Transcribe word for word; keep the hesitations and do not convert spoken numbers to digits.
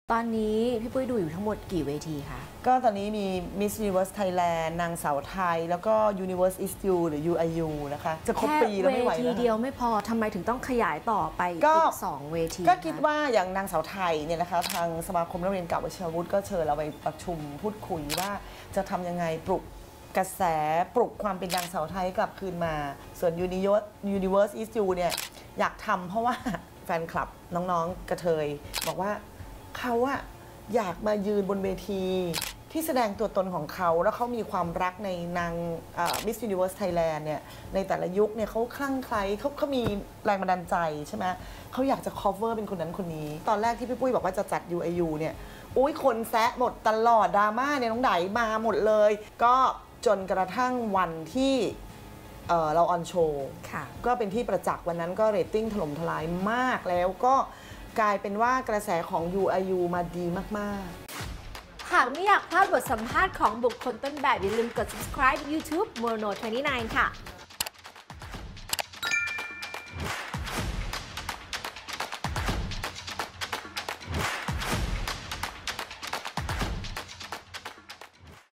ตอนนี้พี่ปุ้ยดูอยู่ทั้งหมดกี่เวทีคะก็ตอนนี้มี Miss Universe Thailand นางสาวไทยแล้วก็ Universe is You หรือ ยู ไอ ยู นะคะจะครบปีแล้วไม่ไหวแล้วเวทีเดียวไม่พอทำไมถึงต้องขยายต่อไปอีกสองเวทีก็คิดว่าอย่างนางสาวไทยเนี่ยนะคะทางสมาคมนักเรียนเก่าวชิรวุฒิก็เชิญเราไปประชุมพูดคุยว่าจะทำยังไงปลุกกระแสปลุกความเป็นนางสาวไทยกลับคืนมาส่วน Universe is You เนี่ยอยากทำเพราะว่าแฟนคลับน้องๆกระเทยบอกว่าเขาอะอยากมายืนบนเวทีที่แสดงตัวตนของเขาแล้วเขามีความรักในนาง Miss Universe Thailand เนี่ยในแต่ละยุคเนี่ยเขาคลั่งไคล้เขาเขามีแรงบันดาลใจใช่ไหมเขาอยากจะ cover เป็นคนนั้นคนนี้ตอนแรกที่พี่ปุ้ยบอกว่าจะจัด ยู ไอ ยู เนี่ยอุ้ยคนแซะหมดตลอดดราม่าเนี่ยน้องไดมาหมดเลยก็จนกระทั่งวันที่เอ่อเราออนโชว์ก็เป็นที่ประจักษ์วันนั้นก็เรตติ้งถล่มทลายมากแล้วก็กลายเป็นว่ากระแสของ ยู ไอ ยู มาดีมากๆหากไม่อยากพลาดบทสัมภาษณ์ของบุคคลต้นแบบอย่าลืมกด subscribe YouTube Mono ยี่สิบเก้า ค่ะ